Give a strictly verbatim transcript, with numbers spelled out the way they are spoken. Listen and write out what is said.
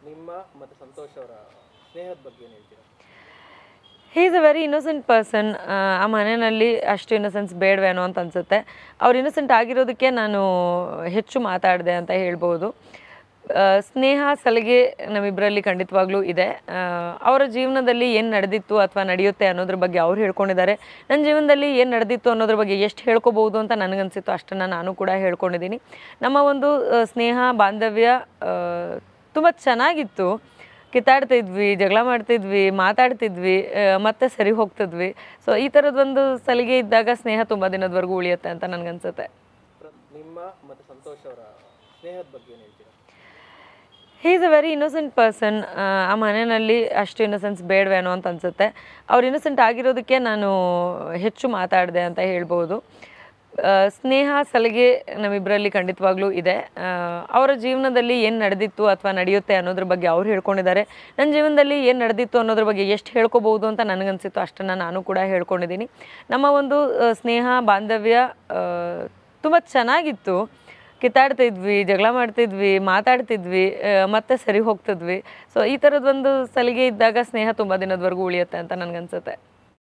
ನಿಮ್ಮ ಮತ್ತು ಸಂತೋಷ್ ಅವರ ಸ್ನೇಹದ ಬಗ್ಗೆ ಏನು ಹೇಳ್ತೀರಾ? He is a very innocent person. ಆ ಮನೆಯಲ್ಲಿ ಅಷ್ಟು ಇನ್ನೋಸೆನ್ಸ್ ಬೇಡವೇನೋ ಅಂತ ಅನಿಸುತ್ತೆ. ಅವ್ರು ಇನ್ನೋಸೆಂಟ್ ಆಗಿರೋದಕ್ಕೆ ನಾನು ಹೆಚ್ಚು ಮಾತಾಡಿದೆ ಅಂತ ಹೇಳ್ಬೋದು. ಆ, ಸ್ನೇಹ ಸಲಿಗೆ ನಮ್ಮಿಬ್ಬರಲ್ಲಿ ಖಂಡಿತವಾಗ್ಲೂ ಇದೆ. ಆ, ಅವರ ಜೀವನದಲ್ಲಿ ಏನು ನಡೆದಿತ್ತು ಅಥವಾ ನಡೆಯುತ್ತೆ ಅನ್ನೋದ್ರ ಬಗ್ಗೆ ಅವ್ರು ಹೇಳ್ಕೊಂಡಿದ್ದಾರೆ. ನನ್ನ ಜೀವನದಲ್ಲಿ ಏನು ನಡೆದಿತ್ತು ಅನ್ನೋದ್ರ ಬಗ್ಗೆ ಎಷ್ಟು ಹೇಳ್ಕೊಬೋದು ಅಂತ ನನಗನ್ಸಿತ್ತು ಅಷ್ಟನ್ನು ನಾನು ಕೂಡ ಹೇಳ್ಕೊಂಡಿದ್ದೀನಿ. ನಮ್ಮ ಒಂದು ಆ, ಸ್ನೇಹ ಬಾಂಧವ್ಯ ತುಂಬ ಚೆನ್ನಾಗಿತ್ತು. ಕಿತ್ತಾಡ್ತಿದ್ವಿ, ಜಗಳ ಮಾಡ್ತಿದ್ವಿ, ಮಾತಾಡ್ತಿದ್ವಿ, ಆ, ಮತ್ತೆ ಸರಿ ಹೋಗ್ತಿದ್ವಿ. ಸೊ ಈ ಥರದ್ದೊಂದು ಸಲಿಗೆ ಇದ್ದಾಗ ಸ್ನೇಹ ತುಂಬ ದಿನದವರೆಗೂ ಉಳಿಯುತ್ತೆ ಅಂತ ನನಗನ್ಸುತ್ತೆ. ಪ್ರ- ನಿಮ್ಮ ಮತ್ತು ಸಂತೋಷ್ ಅವರ ಸ್ನೇಹದ ಬಗ್ಗೆ ಏನು ಹೇಳ್ತೀರಾ? He is a very innocent person. ಆ ಮನೆಯಲ್ಲಿ ಅಷ್ಟು ಇನ್ನೋಸೆನ್ಸ್ ಬೇಡವೇನೋ ಅಂತ ಅನಿಸುತ್ತೆ. ಅವ್ರು ಇನ್ನೋಸೆಂಟ್ ಆಗಿರೋದಕ್ಕೆ ನಾನು ಹೆಚ್ಚು ಮಾತಾಡಿದೆ ಅಂತ ಹೇಳ್ಬೋದು. ಆ, ಸ್ನೇಹ ಸಲಿಗೆ ನಮ್ಮಿಬ್ಬರಲ್ಲಿ ಖಂಡಿತವಾಗ್ಲೂ ಇದೆ. ಆ, ಅವರ ಜೀವನದಲ್ಲಿ ಏನು ನಡೆದಿತ್ತು ಅಥವಾ ನಡೆಯುತ್ತೆ ಅನ್ನೋದ್ರ ಬಗ್ಗೆ ಅವ್ರು ಹೇಳ್ಕೊಂಡಿದ್ದಾರೆ. ನನ್ನ ಜೀವನದಲ್ಲಿ ಏನು ನಡೆದಿತ್ತು ಅನ್ನೋದ್ರ ಬಗ್ಗೆ ಎಷ್ಟು ಹೇಳ್ಕೊಬೋದು ಅಂತ ನನಗನ್ಸಿತ್ತು ಅಷ್ಟನ್ನು ನಾನು ಕೂಡ ಹೇಳ್ಕೊಂಡಿದ್ದೀನಿ. ನಮ್ಮ ಒಂದು ಆ, ಸ್ನೇಹ ಬಾಂಧವ್ಯ ತುಂಬ ಚೆನ್ನಾಗಿತ್ತು. ಕಿತ್ತಾಡ್ತಿದ್ವಿ, ಜಗಳ ಮಾಡ್ತಿದ್ವಿ, ಮಾತಾಡ್ತಿದ್ವಿ, ಆ, ಮತ್ತೆ ಸರಿ ಹೋಗ್ತಿದ್ವಿ. ಸೊ ಈ ಥರದ್ದೊಂದು ಸಲಿಗೆ ಇದ್ದಾಗ ಸ್ನೇಹ ತುಂಬ ದಿನದವರೆಗೂ ಉಳಿಯುತ್ತೆ ಅಂತ ನನಗನ್ಸುತ್ತೆ.